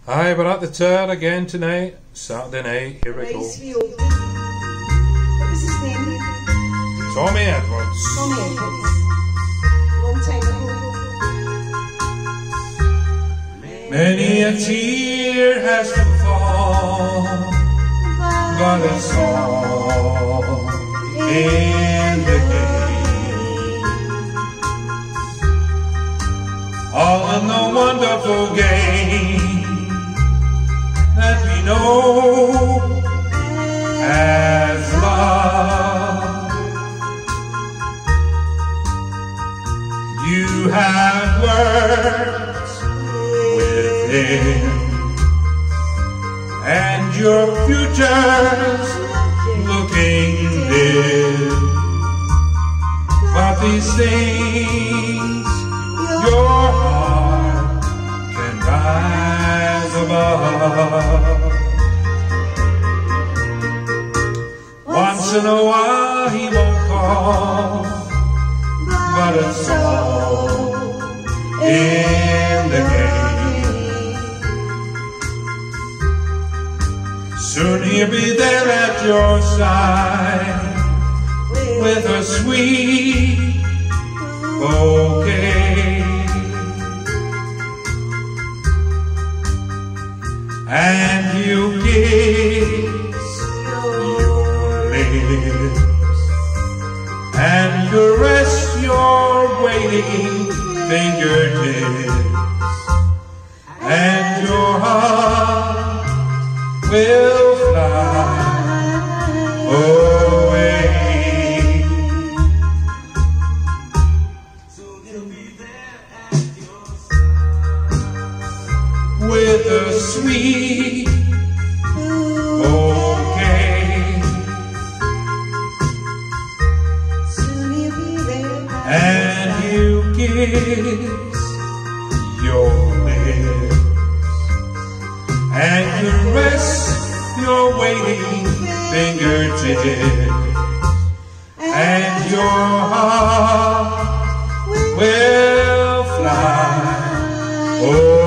Hi, we're at the tour again tonight, Saturday night, here we go. What was his name? Tommy Edwards. Tommy Edwards. Long time ago. Many a tear has to fall, but it's all in the game. All in the wonderful game that we know as love. You have words with him, and your future's looking dim. But these things, your heart can rise above. Once in a while he won't call, but it's all in the game. Soon he'll be there at your side with a sweet bouquet, and you kiss your lips and caress your waiting fingertips, and your heart will fly away. So he'll be there at your side with a sweet bouquet, and you kiss your lips and caress your waiting fingertips, and your heart will fly away.